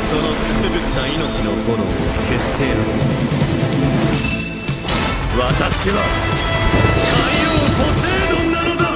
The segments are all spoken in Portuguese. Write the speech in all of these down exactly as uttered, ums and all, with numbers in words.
そのくすぶった命の炎を消してやる。私は海王ポセイドンなのだ。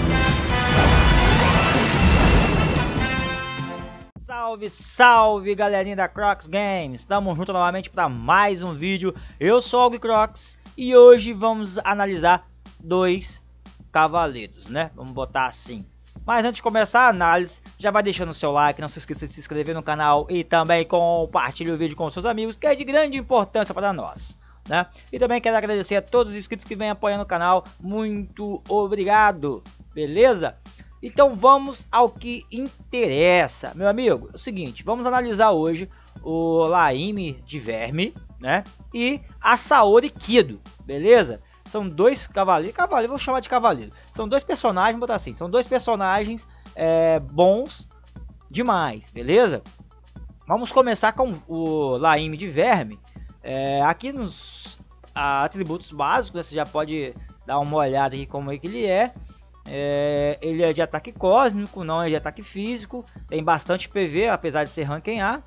Salve, salve, galerinha da Crocs Games! Estamos juntos novamente para mais um vídeo. Eu sou o Og Crocs e hoje vamos analisar dois cavaleiros, né? Vamos botar assim. Mas antes de começar a análise, já vai deixando o seu like, não se esqueça de se inscrever no canal e também compartilhe o vídeo com seus amigos, que é de grande importância para nós, né? E também quero agradecer a todos os inscritos que vêm apoiando o canal. Muito obrigado, beleza? Então vamos ao que interessa, meu amigo. É o seguinte, vamos analisar hoje o Laime de Verme, né? E a Saori Kido, beleza? São dois cavaleiros, cavaleiro, vou chamar de cavaleiro. São dois personagens, vou botar assim, são dois personagens é, bons demais, beleza? Vamos começar com o Laime de Verme. É, aqui nos atributos básicos, né, você já pode dar uma olhada aqui como é que ele é. É, ele é de ataque cósmico, não é de ataque físico. Tem bastante P V, apesar de ser ranking A.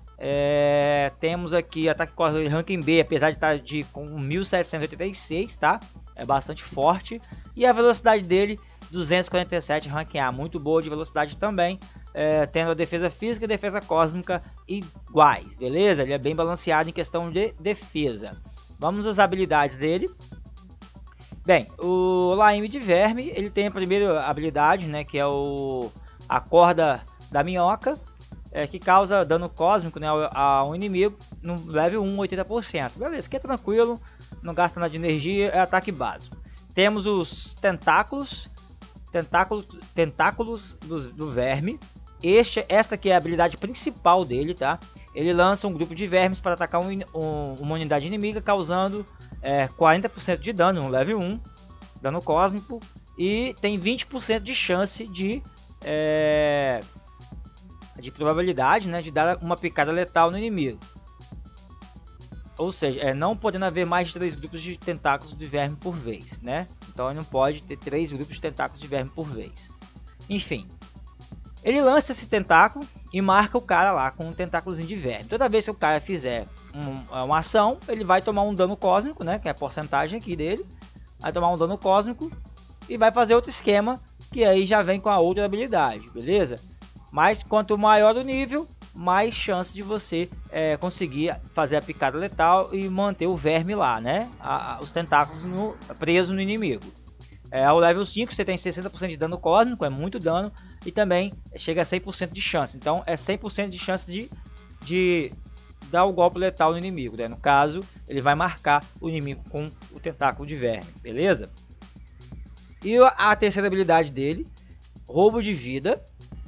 É, temos aqui ataque cósmico ranking B, apesar de estar de, com mil setecentos e oitenta e seis, tá? É bastante forte. E a velocidade dele, duzentos e quarenta e sete, ranking A. Muito boa de velocidade também. É, tendo a defesa física e defesa cósmica iguais, beleza? Ele é bem balanceado em questão de defesa. Vamos às habilidades dele. Bem, o Laime de Verme, ele tem a primeira habilidade, né, que é o a corda da minhoca, é, que causa dano cósmico, né, a um inimigo no level um, oitenta por cento. Beleza, que é tranquilo, não gasta nada de energia, é ataque básico. Temos os tentáculos, tentáculos, tentáculos do, do verme. Este, esta aqui é a habilidade principal dele, tá? Ele lança um grupo de vermes para atacar um, um, uma unidade inimiga, causando é, quarenta por cento de dano no level um, dano cósmico, e tem vinte por cento de chance de, é, de probabilidade, né, de dar uma picada letal no inimigo. Ou seja, é, não podendo haver mais de três grupos de tentáculos de verme por vez, né? Então ele não pode ter três grupos de tentáculos de verme por vez. Enfim, ele lança esse tentáculo e marca o cara lá com um tentáculozinho de verme. Toda vez que o cara fizer um, uma ação, ele vai tomar um dano cósmico, né? Que é a porcentagem aqui dele. Vai tomar um dano cósmico e vai fazer outro esquema, que aí já vem com a outra habilidade, beleza? Mas quanto maior o nível, mais chance de você é, conseguir fazer a picada letal e manter o verme lá, né? A, a, os tentáculos no, presos no inimigo. É, ao level cinco você tem sessenta por cento de dano cósmico, é muito dano, e também chega a cem por cento de chance. Então é cem por cento de chance de, de dar o golpe letal no inimigo, né? No caso, ele vai marcar o inimigo com o tentáculo de verme, beleza? E a terceira habilidade dele, roubo de vida,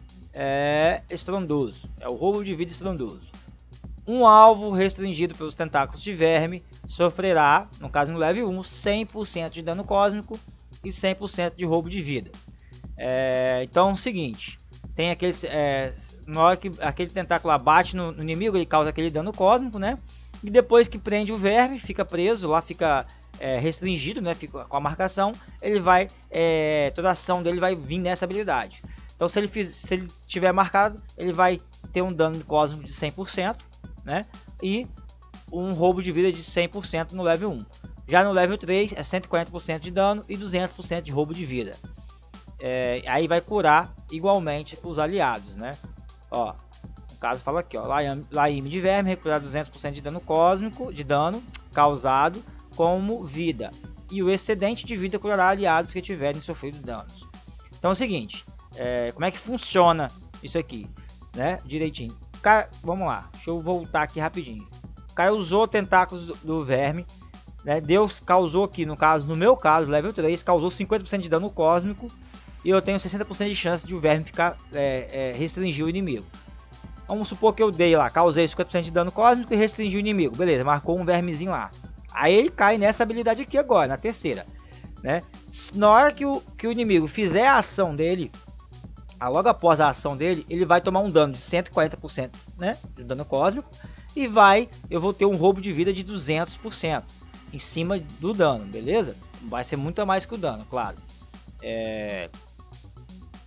é estrondoso. É o roubo de vida estrondoso. Um alvo restringido pelos tentáculos de verme sofrerá, no caso no level um, cem por cento de dano cósmico e cem por cento de roubo de vida. É, então é o seguinte, tem aquele, é, na hora que aquele tentáculo abate no, no inimigo, ele causa aquele dano cósmico, né? E depois que prende o verme, fica preso, lá fica é, restringido, né? Fica com a marcação, ele vai, é, toda a ação dele vai vir nessa habilidade. Então se ele, fiz, se ele tiver marcado, ele vai ter um dano cósmico de cem por cento, né? E um roubo de vida de cem por cento no level um. Já no level três é cento e quarenta por cento de dano e duzentos por cento de roubo de vida. É, aí vai curar igualmente os aliados, né? Ó, no caso fala aqui, ó, Laime de Verme recuperar duzentos por cento de dano cósmico, de dano causado como vida. E o excedente de vida curará aliados que tiverem sofrido danos. Então é o seguinte, é, como é que funciona isso aqui, né? Direitinho. Cara, vamos lá, deixa eu voltar aqui rapidinho. O cara usou tentáculos do, do verme. Né, Deus causou aqui, no caso, no meu caso, level três, causou cinquenta por cento de dano cósmico. E eu tenho sessenta por cento de chance de o verme ficar, é, é, restringir o inimigo. Vamos supor que eu dei lá, causei cinquenta por cento de dano cósmico e restringi o inimigo. Beleza, marcou um vermezinho lá. Aí ele cai nessa habilidade aqui agora, na terceira, né? Na hora que o, que o inimigo fizer a ação dele, logo após a ação dele, ele vai tomar um dano de cento e quarenta por cento, né, de dano cósmico. E vai, eu vou ter um roubo de vida de duzentos por cento. Em cima do dano, beleza? Vai ser muito a mais que o dano, claro. É...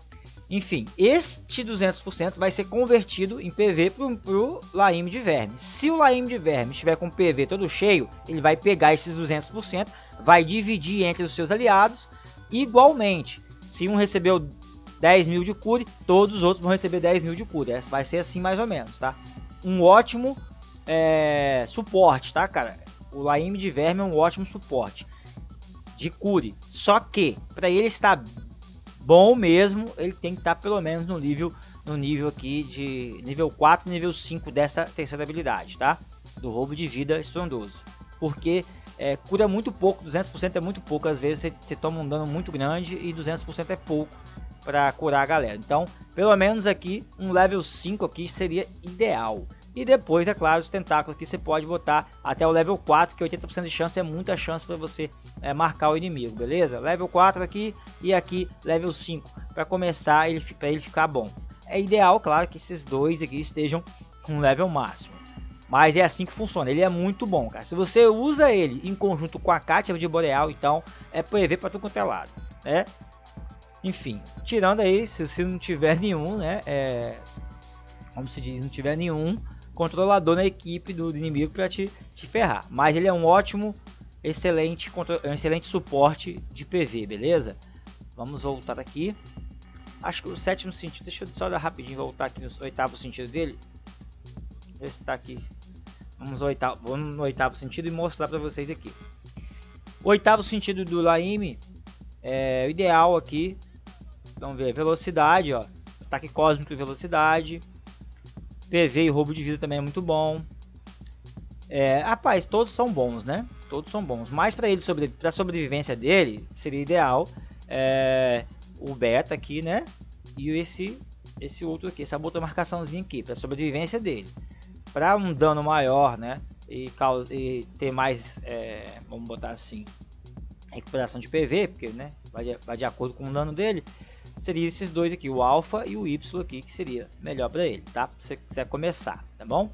Enfim, este duzentos por cento vai ser convertido em P V pro, pro Laíme de Verme. Se o Laíme de Verme estiver com o P V todo cheio, ele vai pegar esses duzentos por cento, vai dividir entre os seus aliados igualmente. Se um recebeu dez mil de cure, todos os outros vão receber dez mil de cure. Essa vai ser assim mais ou menos, tá? Um ótimo é, suporte, tá, cara? O Laíme de Verme é um ótimo suporte de cure. Só que, para ele estar bom mesmo, ele tem que estar pelo menos no nível, no nível aqui de nível quatro, nível cinco dessa terceira habilidade, tá? Do roubo de vida estrondoso. Porque é, cura muito pouco, duzentos por cento é muito pouco. Às vezes você, você toma um dano muito grande e duzentos por cento é pouco para curar a galera. Então, pelo menos aqui, um level cinco aqui seria ideal. E depois, é claro, os tentáculos aqui você pode botar até o level quatro, que oitenta por cento de chance é muita chance para você é, marcar o inimigo, beleza? Level quatro aqui e aqui level cinco, para começar ele, para ele ficar bom. É ideal, claro, que esses dois aqui estejam com level máximo. Mas é assim que funciona, ele é muito bom, cara. Se você usa ele em conjunto com a Cátia de Boreal, então é P V para tudo quanto é lado, né? Enfim, tirando aí, se, se não tiver nenhum, né? É, como se diz, não tiver nenhum controlador na equipe do inimigo para te, te ferrar. Mas ele é um ótimo, excelente, um excelente suporte de P V, beleza? Vamos voltar aqui. Acho que o sétimo sentido, deixa eu só dar rapidinho, voltar aqui no oitavo sentido dele. Ver se tá aqui. Vamos, ao oitavo, vamos no oitavo sentido e mostrar para vocês aqui. O oitavo sentido do Laíme é o ideal aqui. Vamos ver, velocidade, ó. Ataque cósmico e velocidade. P V e roubo de vida também é muito bom. É, rapaz, todos são bons, né? Todos são bons. Mas para ele sobre, para sobrevivência dele seria ideal é, o beta aqui, né? E esse esse outro aqui, essa outra marcaçãozinha aqui para sobrevivência dele. Para um dano maior, né? E, causa, e ter mais, é, vamos botar assim, recuperação de P V, porque, né? Vai de, vai de acordo com o dano dele. Seria esses dois aqui, o alfa e o Y aqui, que seria melhor para ele, tá? Se você quiser começar, tá bom?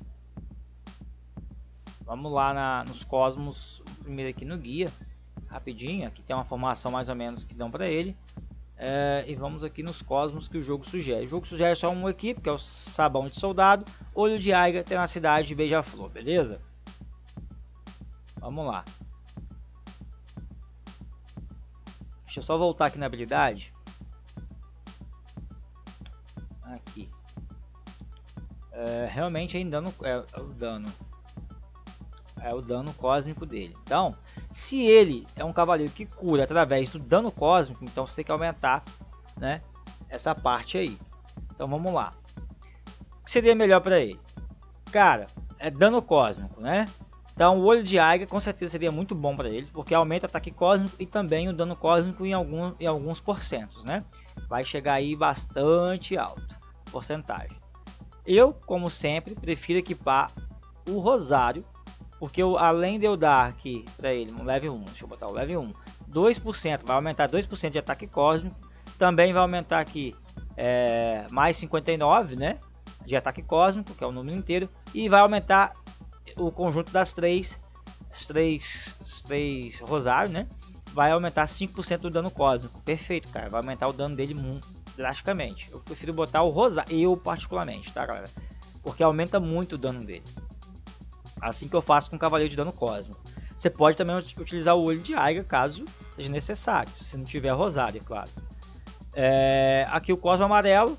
Vamos lá na, nos cosmos, primeiro aqui no guia, rapidinho. Aqui tem uma formação mais ou menos que dão para ele. É, e vamos aqui nos cosmos que o jogo sugere. O jogo sugere só um aqui, que é o Sabão de Soldado, Olho de Aiga, Tenacidade e Beija-Flor, beleza? Vamos lá. Deixa eu só voltar aqui na habilidade. Aqui é, realmente ainda não é, é o dano é o dano cósmico dele. Então, se ele é um cavaleiro que cura através do dano cósmico, então você tem que aumentar, né, essa parte aí. Então vamos lá. O que seria melhor para ele? Cara, é dano cósmico, né? Então o Olho de Aiga com certeza seria muito bom para ele, porque aumenta o ataque cósmico e também o dano cósmico em, algum, em alguns porcentos, né? Vai chegar aí bastante alto porcentagem. Eu, como sempre, prefiro equipar o Rosário, porque eu, além de eu dar aqui para ele um level um, deixa eu botar o level um, dois por cento, vai aumentar dois por cento de ataque cósmico, também vai aumentar aqui é, mais cinquenta e nove, né, de ataque cósmico, que é o número inteiro, e vai aumentar o conjunto das três, as três, as três Rosários, né, vai aumentar cinco por cento do dano cósmico. Perfeito, cara, vai aumentar o dano dele muito drasticamente. Eu prefiro botar o Rosário, eu particularmente, tá, galera? Porque aumenta muito o dano dele. Assim que eu faço com o Cavaleiro de Dano Cósmico. Você pode também utilizar o Olho de Aiga, caso seja necessário. Se não tiver Rosário, é claro. É, aqui o Cosmo Amarelo.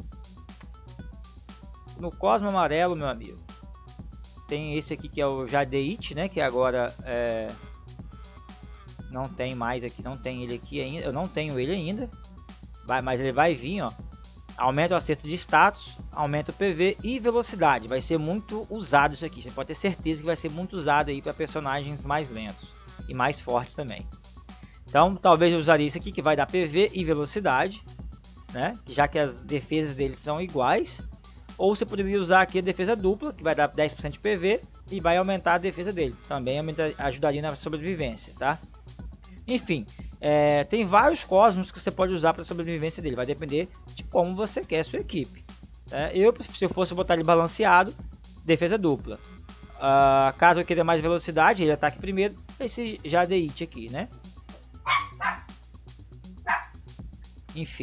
No Cosmo Amarelo, meu amigo, tem esse aqui que é o Jadeite, né? Que agora é, não tem mais aqui, não tem ele aqui ainda. Eu não tenho ele ainda. Vai, mas ele vai vir, ó. Aumenta o acerto de status, aumenta o P V e velocidade. Vai ser muito usado isso aqui. Você pode ter certeza que vai ser muito usado aí para personagens mais lentos e mais fortes também. Então, talvez eu usaria isso aqui que vai dar P V e velocidade, né? Já que as defesas deles são iguais. Ou você poderia usar aqui a defesa dupla, que vai dar dez por cento de P V e vai aumentar a defesa dele. Também aumenta, ajudaria na sobrevivência, tá? Enfim, é, tem vários cosmos que você pode usar para a sobrevivência dele. Vai depender de como você quer a sua equipe. É, eu, se eu fosse botar ele balanceado, defesa dupla. Uh, caso eu queira mais velocidade, ele ataque primeiro. Esse Jadeite aqui, né? Enfim,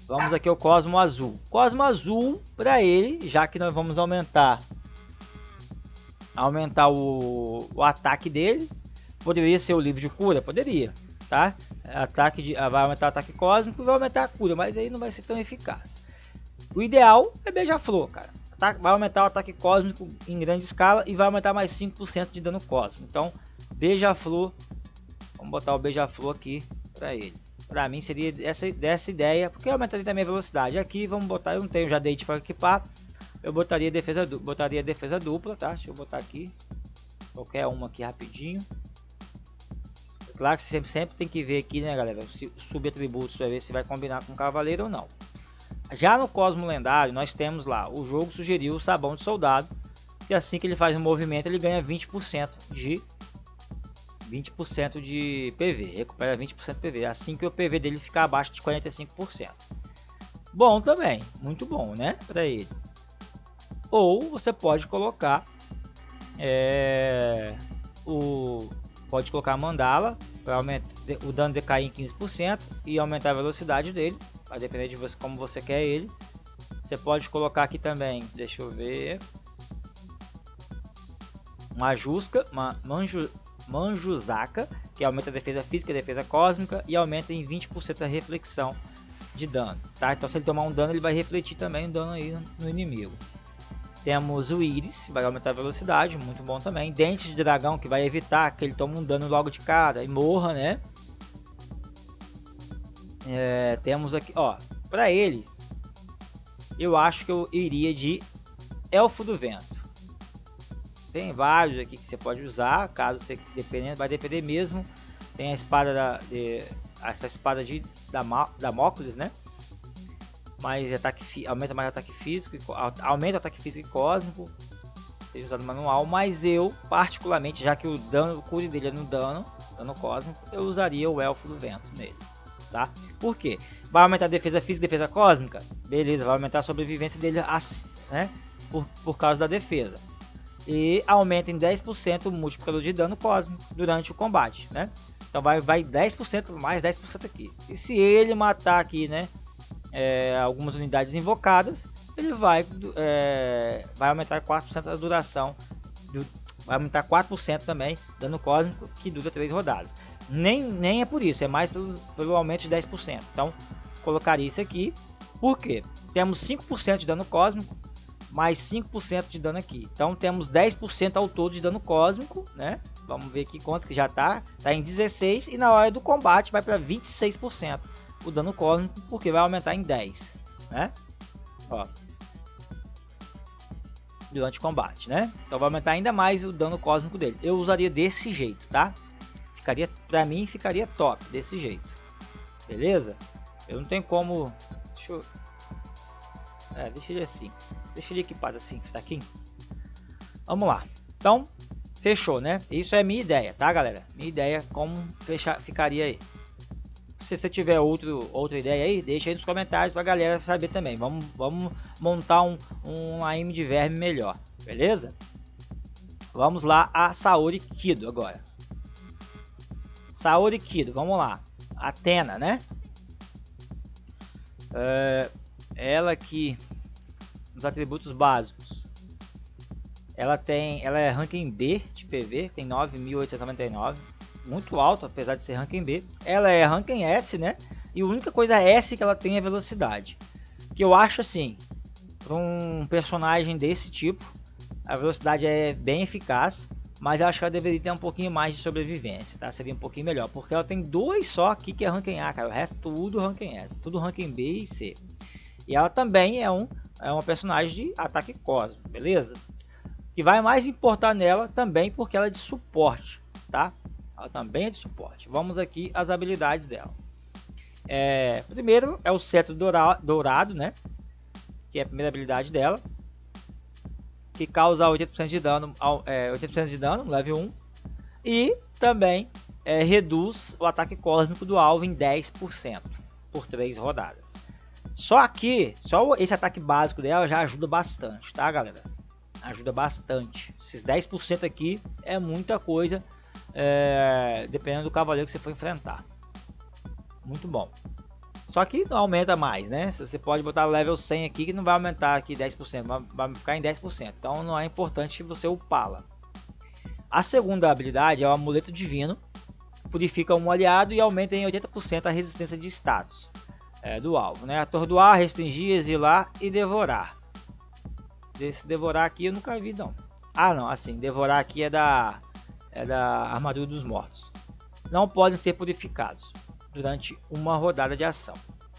Vamos aqui ao Cosmo Azul. Cosmo Azul, para ele, já que nós vamos aumentar aumentar o, o ataque dele, poderia ser o livro de cura, poderia, tá? Ataque de, vai aumentar o ataque cósmico e vai aumentar a cura, mas aí não vai ser tão eficaz. O ideal é Beija-Flor, cara. Vai aumentar o ataque cósmico em grande escala e vai aumentar mais cinco por cento de dano cósmico. Então, Beija-Flor, vamos botar o Beija-Flor aqui para ele. Para mim seria essa, dessa ideia, porque aumentaria também a velocidade. Aqui vamos botar, eu não tenho já date para equipar, eu botaria defesa, botaria defesa dupla, tá? Deixa eu botar aqui, qualquer uma aqui rapidinho. Claro que você sempre, sempre tem que ver aqui, né, galera, subatributos para ver se vai combinar com o cavaleiro ou não. Já no Cosmo Lendário, nós temos lá, o jogo sugeriu o Sabão de Soldado, que assim que ele faz um movimento, ele ganha vinte por cento de vinte por cento de P V, recupera vinte por cento de P V, assim que o P V dele ficar abaixo de quarenta e cinco por cento. Bom também, muito bom, né, para ele. Ou você pode colocar é, o pode colocar a mandala para aumentar o dano decair em quinze por cento e aumentar a velocidade dele. Vai depender de você como você quer ele. Você pode colocar aqui também, deixa eu ver, Majusca, uma Manju, Manjuzaka, que aumenta a defesa física e a defesa cósmica e aumenta em vinte por cento a reflexão de dano, tá? Então se ele tomar um dano, ele vai refletir também o dano aí no inimigo. Temos o Íris, vai aumentar a velocidade, muito bom também. Dente de Dragão, que vai evitar que ele tome um dano logo de cara e morra, né? É, temos aqui, ó, para ele, eu acho que eu iria de Elfo do Vento. Tem vários aqui que você pode usar, caso você dependendo, vai depender mesmo. Tem a espada da, de, essa espada de Damócles, né? Mais ataque, aumenta mais ataque físico, aumenta o ataque físico e cósmico, seja usado no manual. Mas eu, particularmente, já que o dano, o cure dele é no dano, dano cósmico, eu usaria o Elfo do Vento nele. Tá? Por quê? Vai aumentar a defesa física e defesa cósmica? Beleza, vai aumentar a sobrevivência dele assim, né? por, por causa da defesa. E aumenta em dez por cento o multiplicador de dano cósmico durante o combate, né? Então vai, vai dez por cento mais dez por cento aqui. E se ele matar aqui, né? É, algumas unidades invocadas, ele vai, é, vai aumentar quatro por cento a duração. Do, vai aumentar quatro por cento também dano cósmico, que dura três rodadas. Nem, nem é por isso, é mais pelo, pelo aumento de dez por cento. Então, colocaria isso aqui. Por quê? Temos cinco por cento de dano cósmico, mais cinco por cento de dano aqui. Então, temos dez por cento ao todo de dano cósmico, né? Vamos ver aqui quanto que já tá. Tá em dezesseis por cento e na hora do combate vai para vinte e seis por cento o dano cósmico, porque vai aumentar em dez por cento, né? Ó. Durante o combate, né? Então, vai aumentar ainda mais o dano cósmico dele. Eu usaria desse jeito, tá? Ficaria, pra mim ficaria top desse jeito, beleza? Eu não tenho como, deixa eu, é, deixa ele assim, deixa ele equipado assim, fraquinho. Vamos lá, então fechou, né? Isso é minha ideia, tá, galera? Minha ideia como fechar, ficaria aí. Se você tiver outro, outra ideia aí, deixa aí nos comentários pra galera saber também. Vamos, vamos montar um, um A M de verme melhor, beleza? Vamos lá a Saori Kido agora. Saori Kido, vamos lá. Athena, né? É, ela aqui, nos atributos básicos, ela tem, ela é ranking B de P V, tem nove mil oitocentos e noventa e nove, muito alto, apesar de ser ranking B. Ela é ranking S, né? E a única coisa S que ela tem é velocidade. Que eu acho assim, para um personagem desse tipo, a velocidade é bem eficaz. Mas eu acho que ela deveria ter um pouquinho mais de sobrevivência, tá? Seria um pouquinho melhor, porque ela tem dois só aqui que é ranking A, cara. O resto tudo ranking S, tudo ranking B e C. E ela também é, um, é uma personagem de ataque cósmico, beleza? Que vai mais importar nela também porque ela é de suporte, tá? Ela também é de suporte. Vamos aqui às habilidades dela. É, primeiro é o cetro dourado, né? Que é a primeira habilidade dela, que causa oitenta por cento de dano, é, oitenta por cento de dano, level um. E também é, reduz o ataque cósmico do alvo em dez por cento por três rodadas. Só aqui, só esse ataque básico dela já ajuda bastante, tá, galera? Ajuda bastante. Esses dez por cento aqui é muita coisa, é, dependendo do cavaleiro que você for enfrentar. Muito bom. Só que não aumenta mais, né? Você pode botar level cem aqui que não vai aumentar aqui dez por cento, vai ficar em dez por cento. Então não é importante você upá-la. A segunda habilidade é o Amuleto Divino. Purifica um aliado e aumenta em oitenta por cento a resistência de status é, do alvo, né? Atordoar, restringir, exilar e devorar. Esse devorar aqui eu nunca vi não. Ah não, assim, devorar aqui é da, é da armadura dos mortos. Não podem ser purificados durante uma rodada de ação.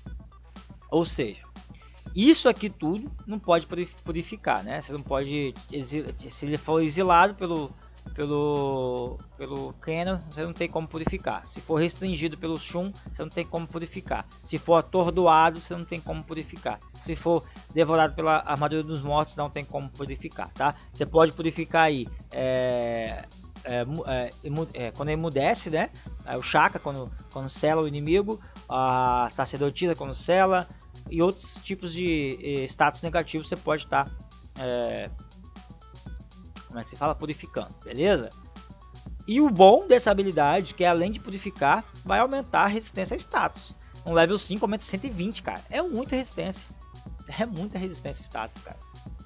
Ou seja, isso aqui tudo não pode purificar, né? Você não pode, se ele for exilado pelo pelo pelo Kennen, você não tem como purificar. Se for restringido pelo Shun, você não tem como purificar. Se for atordoado, você não tem como purificar. Se for devorado pela armadura dos mortos, não tem como purificar, tá? Você pode purificar aí é, é, é, é, quando emudece, né? É, o Shaka quando quando sela o inimigo, a sacerdotisa quando sela e outros tipos de eh, status negativos você pode estar tá, é, como é que se fala? Purificando, beleza? E o bom dessa habilidade, que é além de purificar, vai aumentar a resistência a status. Um level cinco aumenta cento e vinte, cara. É muita resistência. É muita resistência a status, cara.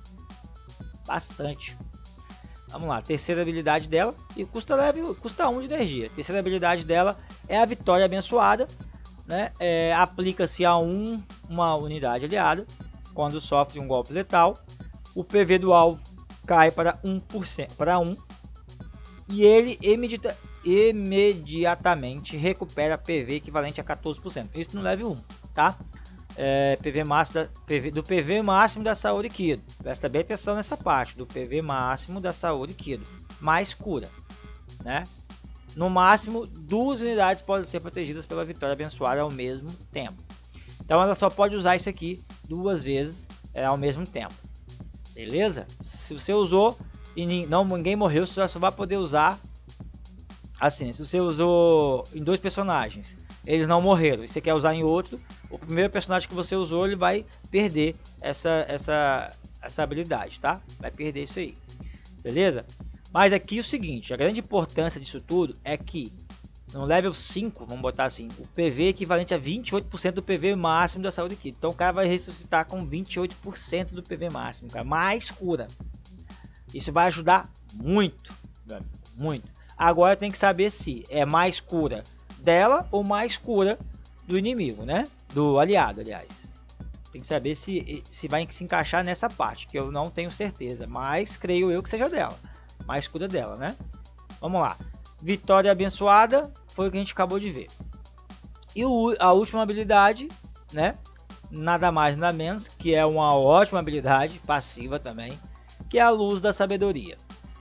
Bastante. Vamos lá, terceira habilidade dela. E custa, level, custa um de energia. A terceira habilidade dela é a Vitória Abençoada. Né? É, aplica-se a um, uma unidade aliada quando sofre um golpe letal. O P V do alvo cai para um por cento, para um, e ele imediata, imediatamente recupera P V equivalente a quatorze por cento. Isso no level um, tá? É, P V máximo da, P V, do P V máximo da Saori Kido. Presta bem atenção nessa parte do P V máximo da Saori Kido. Mais cura, né? No máximo, duas unidades podem ser protegidas pela Vitória Abençoada ao mesmo tempo. Então ela só pode usar isso aqui duas vezes é, ao mesmo tempo. Beleza? Se você usou e não, ninguém morreu, você só vai poder usar assim. Se você usou em dois personagens, eles não morreram, e você quer usar em outro, o primeiro personagem que você usou, ele vai perder essa, essa, essa habilidade, tá? Vai perder isso aí. Beleza? Mas aqui o seguinte, a grande importância disso tudo é que no level cinco, vamos botar assim, o P V é equivalente a vinte e oito por cento do P V máximo da Saori Kido. Então o cara vai ressuscitar com vinte e oito por cento do P V máximo, cara, mais cura. Isso vai ajudar muito, muito. Agora tem que saber se é mais cura dela ou mais cura do inimigo, né? Do aliado, aliás. Tem que saber se, se vai se encaixar nessa parte, que eu não tenho certeza, mas creio eu que seja dela. Mais cura dela, né? Vamos lá. Vitória Abençoada foi o que a gente acabou de ver. E o, a última habilidade, né? Nada mais nada menos que é uma ótima habilidade passiva também, que é a Luz da Sabedoria.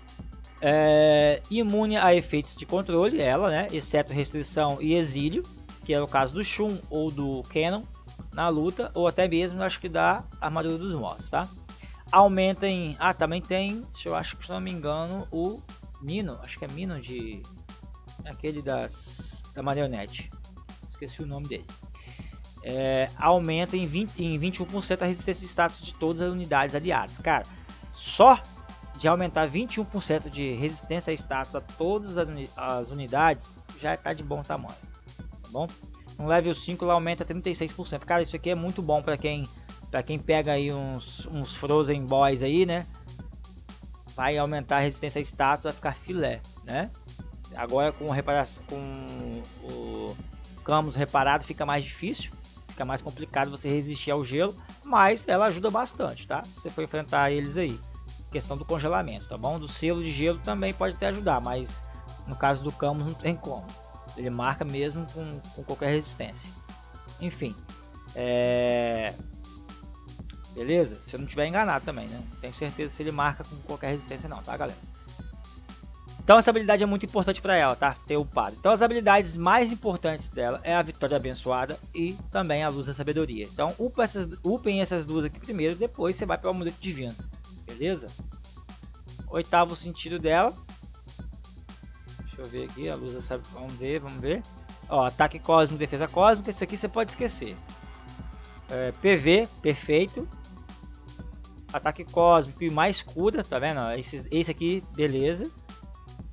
É, imune a efeitos de controle, ela, né? Exceto restrição e exílio, que é o caso do Shun ou do Kennen na luta, ou até mesmo acho que da Armadura dos Mortos, tá? Aumenta em... Ah, também tem, se eu acho que se não me engano, o Mino, acho que é Mino de... aquele das... da marionete. Esqueci o nome dele. É, aumenta em, vinte, em vinte e um por cento a resistência de status de todas as unidades aliadas. Cara, só de aumentar vinte e um por cento de resistência a status a todas as, uni as unidades, já está de bom tamanho. Tá bom? No level cinco ela aumenta trinta e seis por cento. Cara, isso aqui é muito bom para quem... Para quem pega aí uns, uns Frozen Boys aí, né? Vai aumentar a resistência a status, vai ficar filé, né? Agora com, reparação, com o Camus reparado fica mais difícil. Fica mais complicado você resistir ao gelo. Mas ela ajuda bastante, tá? Se você for enfrentar eles aí. Questão do congelamento, tá bom? Do selo de gelo também pode até ajudar. Mas no caso do Camus não tem como. Ele marca mesmo com, com qualquer resistência. Enfim. É... Beleza? Se eu não estiver enganado também, né? Não tenho certeza se ele marca com qualquer resistência não, tá, galera? Então essa habilidade é muito importante para ela, tá? Ter upado. Então as habilidades mais importantes dela é a Vitória Abençoada e também a Luz da Sabedoria. Então upem essas, upem essas duas aqui primeiro, depois você vai para o Amuleto Divino. Beleza? Oitavo sentido dela. Deixa eu ver aqui, a Luz da Sabedoria. Vamos ver, vamos ver. Ó, ataque cósmico, defesa cósmica. Esse aqui você pode esquecer. É, P V, perfeito. Ataque cósmico e mais cura, tá vendo? Esse, esse aqui, beleza.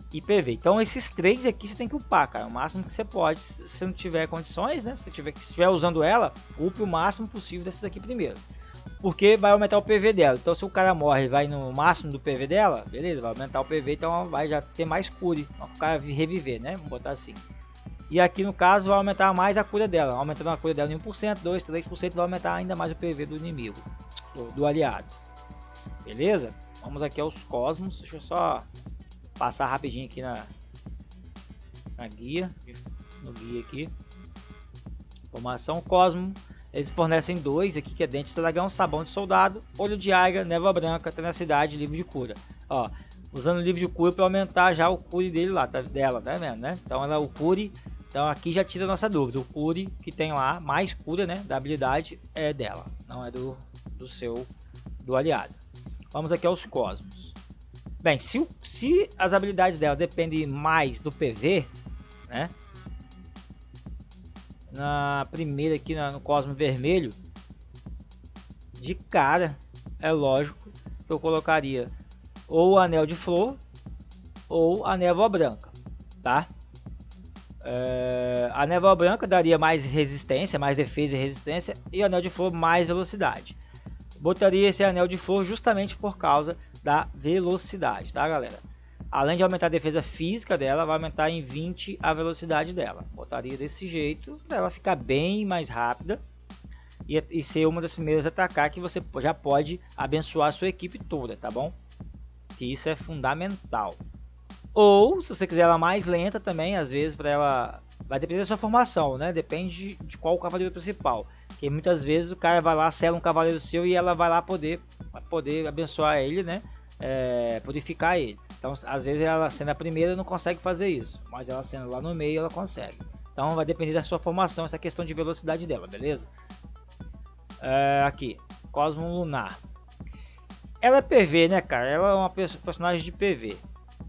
e P V. Então esses três aqui você tem que upar, cara, o máximo que você pode. Se você não tiver condições, né, se tiver que estiver usando ela, upe o máximo possível desses aqui primeiro, porque vai aumentar o P V dela. Então se o cara morre, vai no máximo do P V dela, beleza, vai aumentar o P V, então vai já ter mais cure, o cara reviver, né, vamos botar assim. E aqui no caso vai aumentar mais a cura dela, aumentando a cura dela em um por cento, dois, três por cento, vai aumentar ainda mais o P V do inimigo, do, do aliado. Beleza? Vamos aqui aos cosmos, deixa eu só passar rapidinho aqui na, na guia, no guia aqui. Informação cosmo, eles fornecem dois aqui, que é dente de dragão, sabão de soldado, olho de águia, névoa branca, tenacidade, livro de cura. Ó, usando o livro de cura para aumentar já o cure dele lá, tá, dela, tá vendo, né? Então ela o cure, então aqui já tira a nossa dúvida, o cure que tem lá, mais cura, né, da habilidade é dela, não é do, do seu, do aliado. Vamos aqui aos cosmos. Bem, se, se as habilidades dela dependem mais do P V, né? Na primeira aqui na, no cosmo vermelho, de cara, é lógico que eu colocaria ou o anel de flor ou a névoa branca, tá? É, a névoa branca daria mais resistência, mais defesa e resistência, e o anel de flor mais velocidade. Botaria esse anel de flor justamente por causa da velocidade, tá, galera? Além de aumentar a defesa física dela, vai aumentar em vinte a velocidade dela. Botaria desse jeito para ela ficar bem mais rápida e, e ser uma das primeiras a atacar, que você já pode abençoar a sua equipe toda, tá bom? Que isso é fundamental. Ou se você quiser ela mais lenta também, às vezes para ela vai depender da sua formação, né? Depende de, de qual o cavaleiro principal. Porque muitas vezes o cara vai lá, sela um cavaleiro seu e ela vai lá poder, poder abençoar ele, né? É, purificar ele. Então às vezes ela sendo a primeira não consegue fazer isso, mas ela sendo lá no meio ela consegue. Então vai depender da sua formação, essa questão de velocidade dela, beleza? É, aqui, Cosmo Lunar. Ela é P V, né, cara? Ela é uma personagem de P V.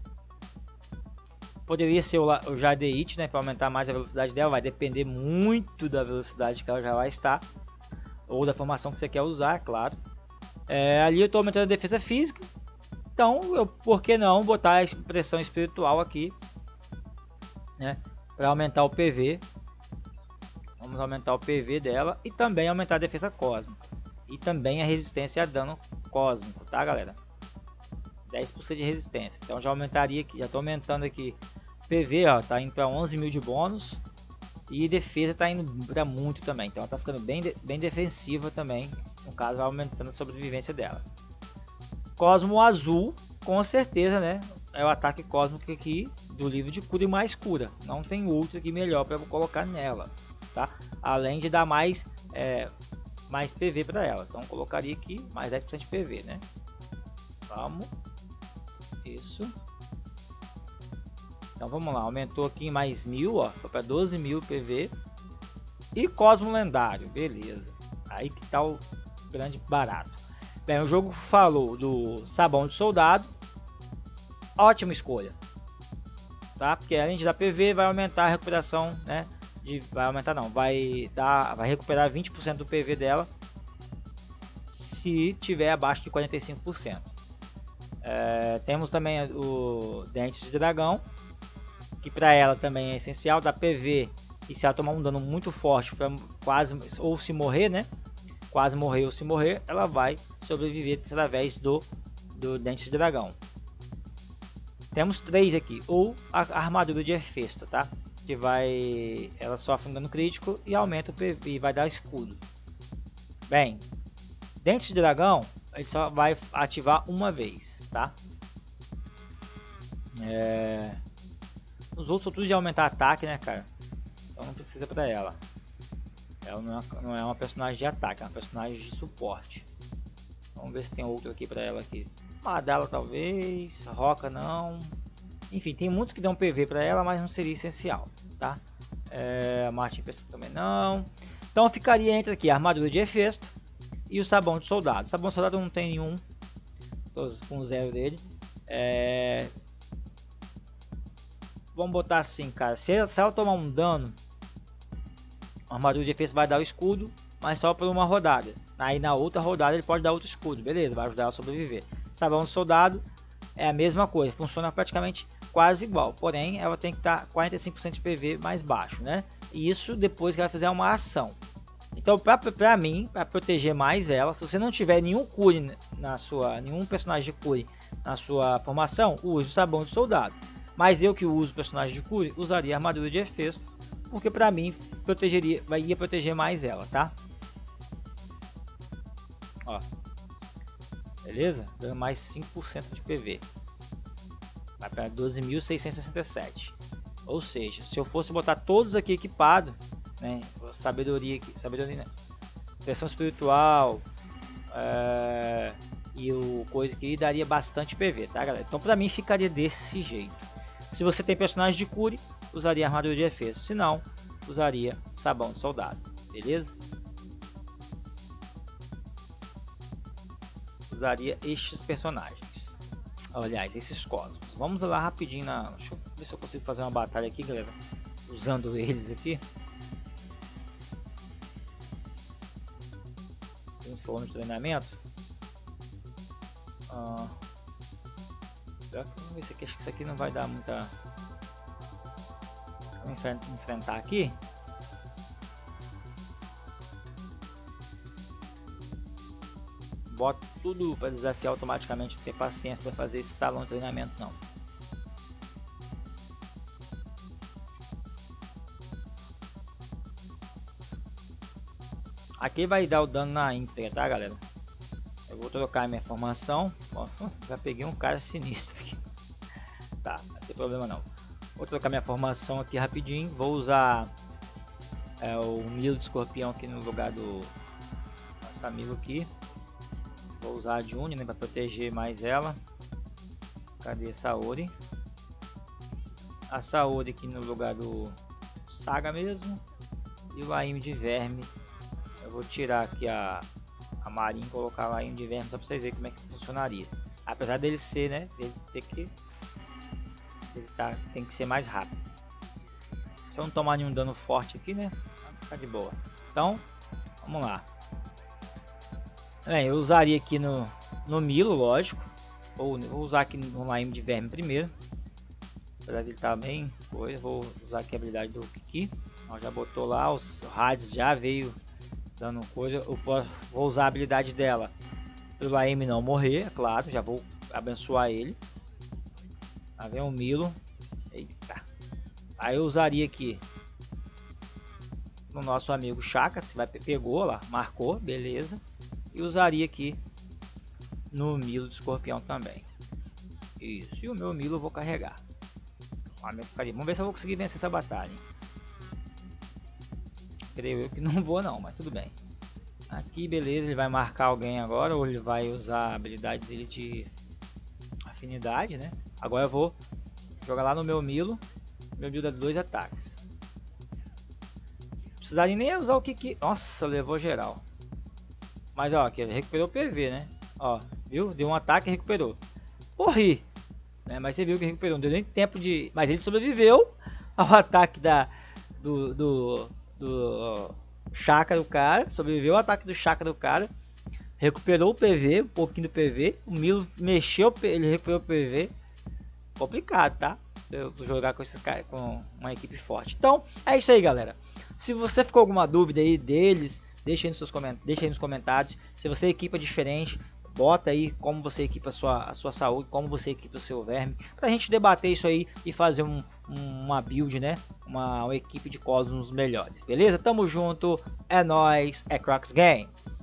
Poderia ser o Jadeite, né, para aumentar mais a velocidade dela. Vai depender muito da velocidade que ela já vai estar, ou da formação que você quer usar, claro. É, ali eu estou aumentando a defesa física. Então, eu, por que não botar a expressão espiritual aqui, né, para aumentar o P V. Vamos aumentar o P V dela e também aumentar a defesa cósmica. E também a resistência a dano cósmico, tá, galera? dez por cento de resistência. Então já aumentaria aqui, já estou aumentando aqui P V, ó, tá indo para onze mil de bônus. E defesa tá indo para muito também. Então ela tá ficando bem, de, bem defensiva também. No caso, vai aumentando a sobrevivência dela. Cosmo azul, com certeza, né? É o ataque cósmico aqui do livro de cura e mais cura. Não tem outro aqui melhor para colocar nela, tá? Além de dar mais, é, mais P V para ela. Então colocaria aqui mais dez por cento de P V, né? Vamos. Isso. Então vamos lá, aumentou aqui mais mil, ó, foi para doze mil P V. E Cosmo Lendário, beleza. Aí que tá o grande barato. Bem, o jogo falou do Sabão de Soldado. Ótima escolha, tá? Porque além de dar P V, vai aumentar a recuperação, né? De, vai aumentar não, vai dar, vai recuperar vinte por cento do P V dela se tiver abaixo de quarenta e cinco por cento. É, temos também o Dentes de Dragão, que para ela também é essencial, dá P V, e se ela tomar um dano muito forte, pra quase ou se morrer, né? Quase morrer ou se morrer, ela vai sobreviver através do, do Dentes de Dragão. Temos três aqui, ou a, a armadura de Hefesto, tá? Que vai, ela sofre um dano crítico e aumenta o P V e vai dar escudo. Bem, Dentes de Dragão, ele só vai ativar uma vez, tá? É... Os outros são tudo de aumentar ataque, né, cara? Então não precisa pra ela. Ela não é, não é uma personagem de ataque, é uma personagem de suporte. Vamos ver se tem outro aqui pra ela aqui. Madala talvez, Roca não. Enfim, tem muitos que dão P V pra ela, mas não seria essencial, tá? É... Martin Pesca também não. Então eu ficaria entre aqui a armadura de Hefesto e o Sabão de Soldado. O Sabão de Soldado não tem nenhum, tô com zero dele. É... Vamos botar assim, cara. Se ela, se ela tomar um dano, a armadura de Hefesto vai dar o escudo, mas só por uma rodada. Aí na outra rodada ele pode dar outro escudo, beleza? Vai ajudar ela a sobreviver. Sabão de Soldado é a mesma coisa, funciona praticamente quase igual, porém ela tem que estar quarenta e cinco por cento de P V mais baixo, né? E isso depois que ela fizer uma ação. Então, para mim, para proteger mais ela, se você não tiver nenhum cure na sua, nenhum personagem de cure na sua formação, use o sabão de soldado. Mas eu que uso personagem de cure, usaria a armadura de Hefesto, porque para mim protegeria, vai ia proteger mais ela, tá? Ó, beleza? Ganha mais cinco por cento de P V. Vai para doze mil seiscentos e sessenta e sete. Ou seja, se eu fosse botar todos aqui equipados, né? Sabedoria aqui, sabedoria, né? Pressão espiritual é, e o coisa que daria bastante P V, tá, galera? Então, para mim, ficaria desse jeito. Se você tem personagem de cure, usaria armadura de Hefesto. Se não, usaria sabão de soldado, beleza? Usaria estes personagens. Aliás, esses cosmos. Vamos lá rapidinho na. Deixa eu ver se eu consigo fazer uma batalha aqui, galera. Usando eles aqui. Tem um salão de treinamento. Ah, vamos ver se aqui, acho que isso aqui não vai dar muita. Vamos enfrentar aqui. Bota tudo para desafiar automaticamente, não tem paciência para fazer esse salão de treinamento não. Aqui vai dar o dano na íntegra, tá, galera? Eu vou trocar minha formação. Ó, já peguei um cara sinistro aqui. Tá, não tem problema não. Vou trocar minha formação aqui rapidinho. Vou usar é, o Milo de Escorpião aqui no lugar do nosso amigo aqui. Vou usar a June, né, para proteger mais ela. Cadê a Saori? A Saori aqui no lugar do Saga mesmo. E o Laime de Verme. Eu vou tirar aqui a, a Marin e colocar o Laime de Verme só para vocês verem como é que funcionaria. Apesar dele ser, né, dele ter que, ele tá, tem que ser mais rápido. Se eu não tomar nenhum dano forte aqui, né, tá de boa. Então, vamos lá. Bem, eu usaria aqui no, no Milo, lógico. Ou vou usar aqui no Laime de Verme primeiro. Apesar de ele estar bem coisa, vou usar aqui a habilidade do Kiki. Ó, já botou lá, os Hades já veio dando coisa. Eu posso, vou usar a habilidade dela para o Laime não morrer, é claro. Já vou abençoar ele. Lá vem o Milo. Eita. Aí eu usaria aqui no nosso amigo Chaka. Se vai, pegou lá, marcou, beleza. E usaria aqui no Milo de Escorpião também. Isso, e o meu Milo eu vou carregar. Vamos ver se eu vou conseguir vencer essa batalha. Creio eu que não vou não, mas tudo bem. Aqui beleza, ele vai marcar alguém agora, ou ele vai usar a habilidade dele de afinidade, né? Agora eu vou jogar lá no meu Milo. Meu Milo dá dois ataques. Precisaria nem usar o Kiki. Nossa, levou geral. Mas ó, aqui ele recuperou o P V, né? Ó, viu? Deu um ataque e recuperou. Morri, né? Mas você viu que recuperou. Não deu nem tempo de. Mas ele sobreviveu ao ataque da do do, do Chaka do cara. Sobreviveu ao ataque do Chaka do cara. Recuperou o P V, um pouquinho do P V. O Milo mexeu, ele recuperou o P V. Complicado, tá? Se eu jogar com esse cara, com uma equipe forte. Então, é isso aí, galera. Se você ficou alguma dúvida aí deles, deixa aí nos, seus coment... deixa aí nos comentários. Se você equipa diferente, bota aí como você equipa a sua, a sua saúde, como você equipa o seu verme, pra gente debater isso aí e fazer um, um, uma build, né? Uma, uma equipe de cosmos melhores, beleza? Tamo junto, é nóis, é Crocs Games.